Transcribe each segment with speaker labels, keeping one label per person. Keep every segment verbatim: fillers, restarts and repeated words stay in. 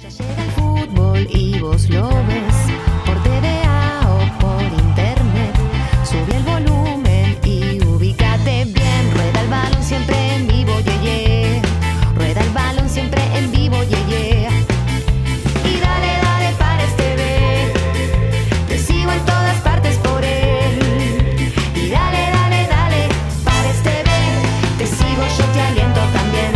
Speaker 1: Ya llega el fútbol y vos lo ves por T V A o por internet. Sube el volumen y ubícate bien. Rueda el balón siempre en vivo, yeah, yeah. Rueda el balón siempre en vivo, yeah, yeah. Y dale, dale para este B. Te sigo en todas partes por él. Y dale, dale, dale para este B. Te sigo, yo te aliento también.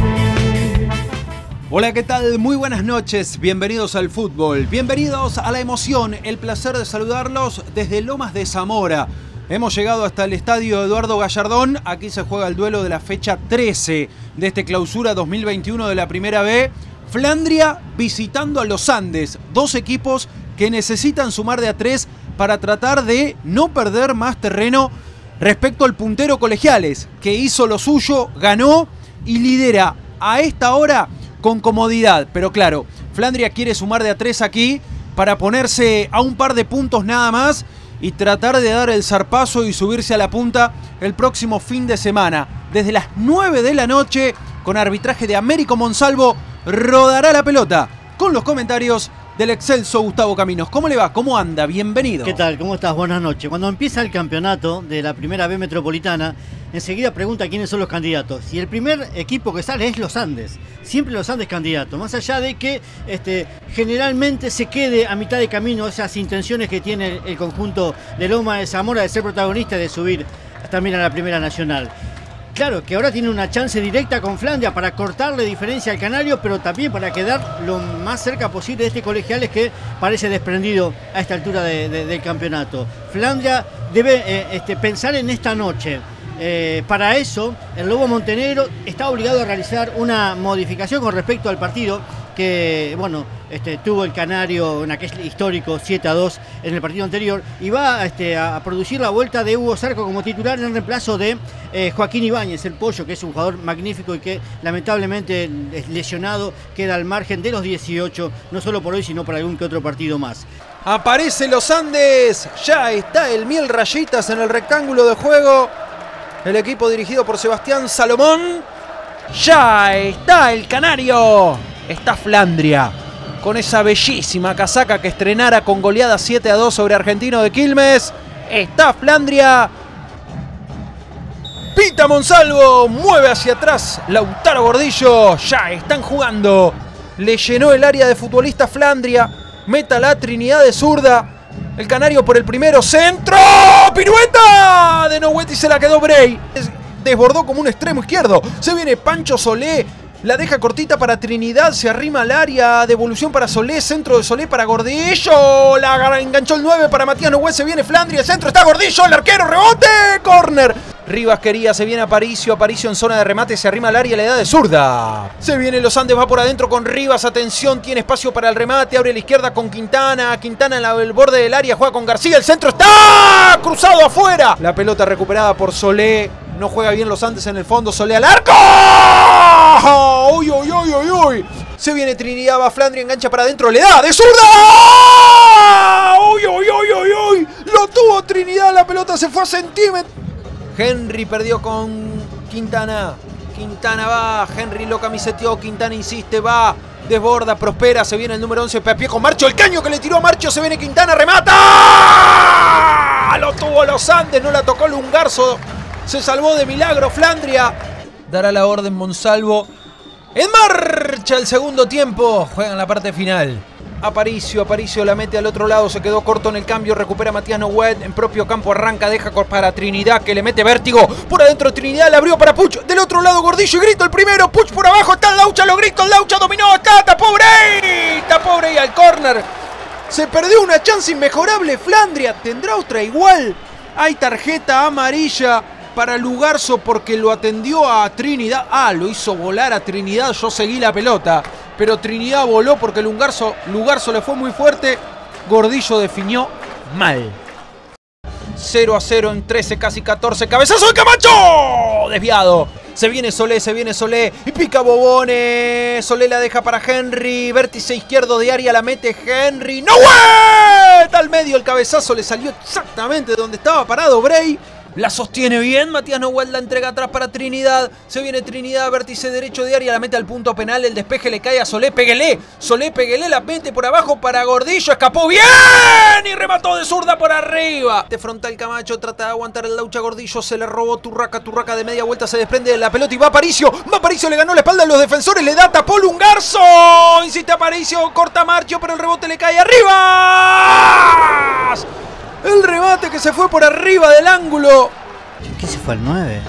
Speaker 2: Hola, ¿qué tal? Muy buenas noches, bienvenidos al fútbol, bienvenidos a la emoción, el placer de saludarlos desde Lomas de Zamora. Hemos llegado hasta el estadio Eduardo Gallardón, aquí se juega el duelo de la fecha trece de este clausura dos mil veintiuno de la Primera B. Flandria visitando a los Andes, dos equipos que necesitan sumar de a tres para tratar de no perder más terreno respecto al puntero Colegiales, que hizo lo suyo, ganó y lidera a esta hora con comodidad, pero claro, Flandria quiere sumar de a tres aquí para ponerse a un par de puntos nada más y tratar de dar el zarpazo y subirse a la punta el próximo fin de semana. Desde las nueve de la noche, con arbitraje de Américo Monsalvo, rodará la pelota con los comentarios del excelso Gustavo Caminos. ¿Cómo le va? ¿Cómo anda? Bienvenido.
Speaker 3: ¿Qué tal? ¿Cómo estás? Buenas noches. Cuando empieza el campeonato de la Primera B Metropolitana, enseguida pregunta quiénes son los candidatos. Y el primer equipo que sale es los Andes. Siempre los Andes candidatos. Más allá de que este, generalmente se quede a mitad de camino esas intenciones que tiene el, el conjunto de Loma de Zamora de ser protagonista y de subir también a la Primera Nacional. Claro, que ahora tiene una chance directa con Flandria para cortarle diferencia al Canario, pero también para quedar lo más cerca posible de este Colegiales que parece desprendido a esta altura de, de, del campeonato. Flandria debe eh, este, pensar en esta noche. Eh, para eso, el Lobo Montenegro está obligado a realizar una modificación con respecto al partido que, bueno, este, tuvo el Canario en aquel histórico siete a dos en el partido anterior, y va este, a producir la vuelta de Hugo Zarco como titular en reemplazo de eh, Joaquín Ibáñez, el Pollo, que es un jugador magnífico y que lamentablemente es lesionado, queda al margen de los dieciocho, no solo por hoy, sino por algún que otro partido más.
Speaker 2: Aparece los Andes, ya está el Miel Rayitas en el rectángulo de juego. El equipo dirigido por Sebastián Salomón. Ya está el Canario. Está Flandria con esa bellísima casaca que estrenara con goleada siete a dos sobre Argentino de Quilmes. Está Flandria. Pita Monsalvo. Mueve hacia atrás Lautaro Gordillo. Ya están jugando. Le llenó el área de futbolista Flandria. Meta la Trinidad de zurda. El Canario por el primero, centro, pirueta de Noguetti, se la quedó Bray, desbordó como un extremo izquierdo, se viene Pancho Solé, la deja cortita para Trinidad, se arrima al área, devolución para Solé, centro de Solé para Gordillo, la enganchó el nueve para Matías Noguet, se viene Flandria, el centro está Gordillo, el arquero, rebote, córner. Rivas quería, se viene Aparicio, Aparicio en zona de remate, se arrima al área, le da de zurda. Se viene Los Andes, va por adentro con Rivas, atención, tiene espacio para el remate, abre a la izquierda con Quintana, Quintana en la, el borde del área, juega con García, el centro está cruzado afuera. La pelota recuperada por Solé, no juega bien Los Andes en el fondo, Solé al arco. Uy, uy, uy, uy, uy. Se viene Trinidad, va Flandria, engancha para adentro, le da de zurda. Uy, uy, uy, uy, uy. Lo tuvo Trinidad, la pelota se fue a centímetros. Henry perdió con Quintana. Quintana va, Henry lo camiseteó, Quintana insiste, va, desborda, prospera, se viene el número once, Pepe con Marcho, el caño que le tiró a Marcho, se viene Quintana, remata. Lo tuvo Los Andes, no la tocó Lungarzo, se salvó de milagro Flandria. Dará la orden Monsalvo. En marcha el segundo tiempo, juega en la parte final. Aparicio, Aparicio la mete al otro lado, se quedó corto en el cambio, recupera Matías Noguet, en propio campo arranca, deja para Trinidad que le mete vértigo, por adentro Trinidad, le abrió para Puch, del otro lado Gordillo y grito el primero, Puch por abajo, está el Laucha, lo grito, el Laucha dominó, está, está pobre, está pobre y al córner, se perdió una chance inmejorable, Flandria, ¿tendrá otra igual? Hay tarjeta amarilla para Lugarzo porque lo atendió a Trinidad, ah, lo hizo volar a Trinidad, yo seguí la pelota. Pero Trinidad voló porque Lugarzo, Lugarzo le fue muy fuerte. Gordillo definió mal. cero a cero en trece, casi catorce. ¡Cabezazo de Camacho! Desviado. Se viene Solé, se viene Solé. Y pica Bobone. Solé la deja para Henry. Vértice izquierdo de área la mete Henry. ¡No! ¡Al medio! El cabezazo le salió exactamente donde estaba parado Bray. La sostiene bien, Matías Noguel la entrega atrás para Trinidad. Se viene Trinidad, vértice derecho de área, la mete al punto penal. El despeje le cae a Solé, Peguelé. Solé, Peguelé, la mete por abajo para Gordillo. Escapó bien y remató de zurda por arriba. De frontal Camacho, trata de aguantar el Laucha Gordillo. Se le robó Turraca, Turraca de media vuelta se desprende de la pelota y va Aparicio. Va Aparicio, le ganó la espalda a los defensores. Le da tapó Lungarzo. Insiste Aparicio, corta Marchio, pero el rebote le cae arriba. El remate que se fue por arriba del ángulo.
Speaker 3: ¿Qué se fue al nueve?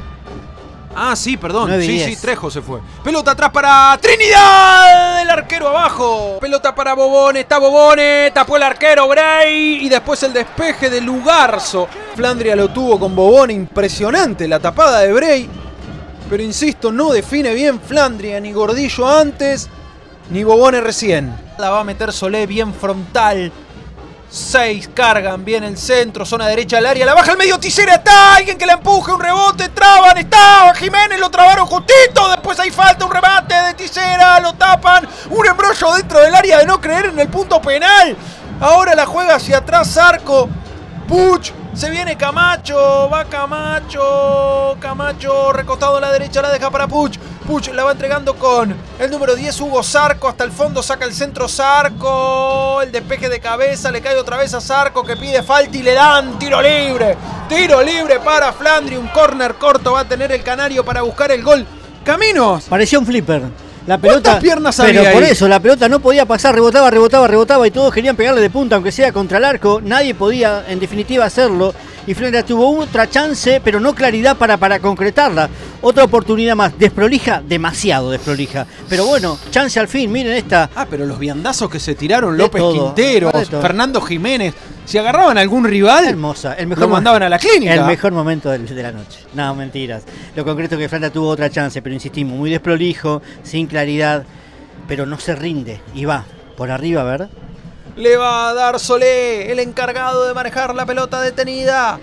Speaker 2: Ah, sí, perdón.
Speaker 3: nueve y
Speaker 2: Sí,
Speaker 3: diez.
Speaker 2: sí, Trejo se fue. Pelota atrás para Trinidad. El arquero abajo. Pelota para Bobone. Está Bobone. Tapó el arquero Bray. Y después el despeje de Lugarzo. Flandria lo tuvo con Bobone. Impresionante la tapada de Bray. Pero insisto, no define bien Flandria. Ni Gordillo antes, ni Bobone recién. La va a meter Solé bien frontal. Seis cargan bien el centro, zona derecha del área, la baja al medio, Tisera, está alguien que la empuje, un rebote, traban, estaba Jiménez, lo trabaron justito, después hay falta, un remate de Tisera, lo tapan, un embrollo dentro del área de no creer en el punto penal. Ahora la juega hacia atrás Zarco, Puch, se viene Camacho, va Camacho, Camacho recostado a la derecha, la deja para Puch. Puch la va entregando con el número diez, Hugo Zarco, hasta el fondo saca el centro Zarco, el despeje de cabeza, le cae otra vez a Zarco que pide falta y le dan tiro libre, tiro libre para Flandria, un córner corto va a tener el Canario para buscar el gol. Caminos.
Speaker 3: Parecía un flipper. La pelota,
Speaker 2: ¿cuántas piernas
Speaker 3: pero
Speaker 2: había
Speaker 3: por
Speaker 2: ahí?
Speaker 3: eso la pelota no podía pasar, rebotaba, rebotaba, rebotaba y todos querían pegarle de punta, aunque sea contra el arco. Nadie podía, en definitiva, hacerlo. Y Flandria tuvo otra chance, pero no claridad para, para concretarla. Otra oportunidad más, desprolija, demasiado desprolija. Pero bueno, chance al fin, miren esta.
Speaker 2: Ah, pero los viandazos que se tiraron
Speaker 3: De
Speaker 2: López
Speaker 3: todo,
Speaker 2: Quinteros,
Speaker 3: de todo.
Speaker 2: Fernando Jiménez, si agarraban a algún rival,
Speaker 3: Hermosa, el mejor
Speaker 2: lo mandaban a la clínica.
Speaker 3: El mejor momento de, de la noche. No, mentiras. Lo concreto es que Flandria tuvo otra chance, pero insistimos, muy desprolijo, sin claridad, pero no se rinde. Y va, por arriba, a ver.
Speaker 2: Le va a dar Solé, el encargado de manejar la pelota detenida.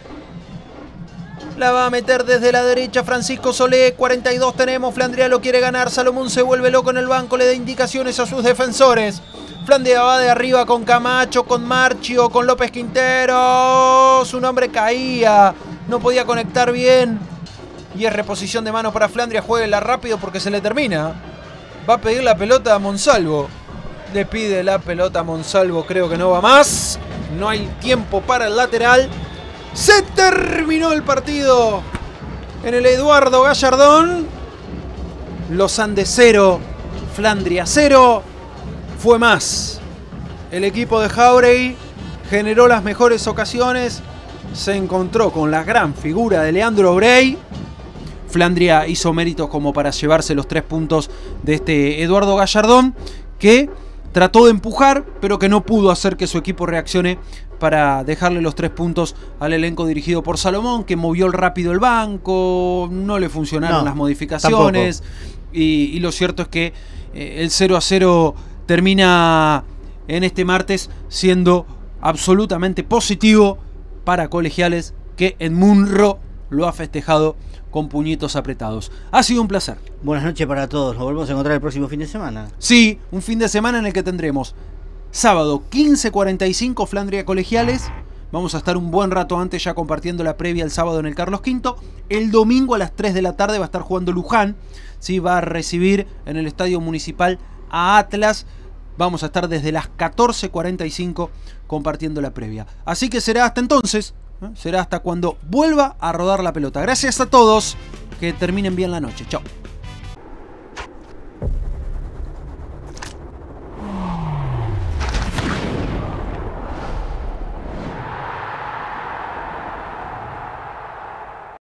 Speaker 2: La va a meter desde la derecha Francisco Solé, cuarenta y dos tenemos, Flandria lo quiere ganar, Salomón se vuelve loco en el banco, le da indicaciones a sus defensores. Flandria va de arriba con Camacho, con Marchio, con López Quintero, su nombre caía, no podía conectar bien. Y es reposición de mano para Flandria, jueguela rápido porque se le termina. Va a pedir la pelota a Monsalvo. Le pide la pelota a Monsalvo, creo que no va más. No hay tiempo para el lateral. Se terminó el partido en el Eduardo Gallardón. Los Andes cero, Flandria cero. Fue más. El equipo de Jauregui generó las mejores ocasiones. Se encontró con la gran figura de Leandro Bray. Flandria hizo méritos como para llevarse los tres puntos de este Eduardo Gallardón, que trató de empujar, pero que no pudo hacer que su equipo reaccione para dejarle los tres puntos al elenco dirigido por Salomón, que movió rápido el banco, no le funcionaron
Speaker 3: No,
Speaker 2: las modificaciones, y, y lo cierto es que eh, el cero a cero termina en este martes siendo absolutamente positivo para Colegiales, que en Munro lo ha festejado con puñitos apretados. Ha sido un placer.
Speaker 3: Buenas noches para todos. Nos volvemos a encontrar el próximo fin de semana.
Speaker 2: Sí, un fin de semana en el que tendremos sábado quince cuarenta y cinco Flandria Colegiales. Vamos a estar un buen rato antes ya compartiendo la previa el sábado en el Carlos Quinto. El domingo a las tres de la tarde va a estar jugando Luján. Sí, va a recibir en el Estadio Municipal a Atlas. Vamos a estar desde las catorce cuarenta y cinco compartiendo la previa. Así que será hasta entonces. ¿eh? Será hasta cuando vuelva a rodar la pelota. Gracias a todos. Que terminen bien la noche. Chao.